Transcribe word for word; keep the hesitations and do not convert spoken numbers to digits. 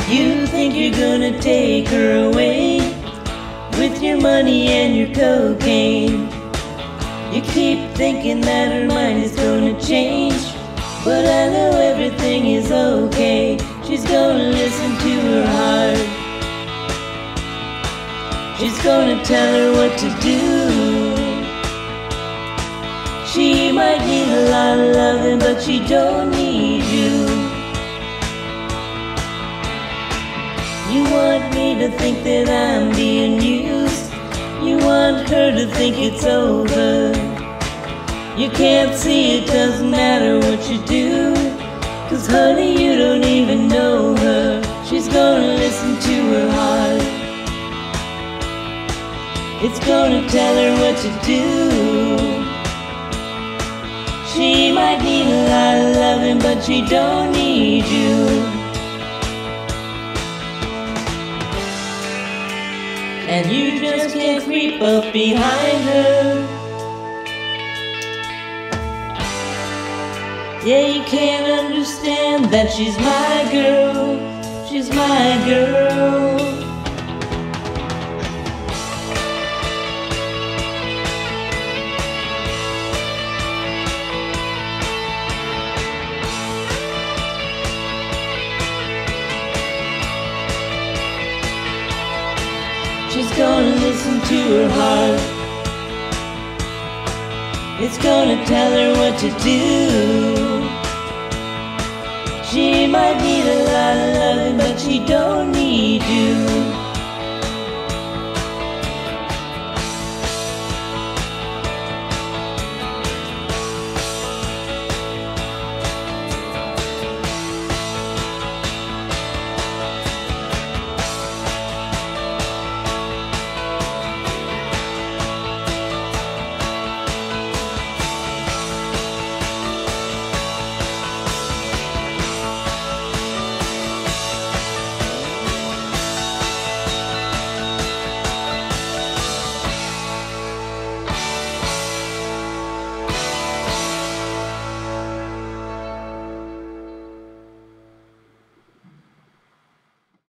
You think you're gonna take her away with your money and your cocaine. You keep thinking that her mind is gonna change, but I know everything is okay. She's gonna listen to her heart. She's gonna tell her what to do. She might need a lot of loving, but she don't need you. You want me to think that I'm being used. You want her to think it's over. You can't see it doesn't matter what you do, 'cause honey, you don't even know her. She's gonna listen to her heart. It's gonna tell her what to do. She might need a lot of loving, but she don't need you. And you just can't creep up behind her. Yeah, you can't understand that she's my girl. She's my girl. She's gonna listen to her heart. It's gonna tell her what to do. She might need a lot of loving, but she don't need you.